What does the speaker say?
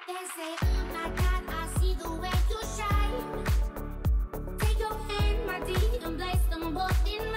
They say, oh my God, I see the way you shine. Take your hand, my dear, and place them both in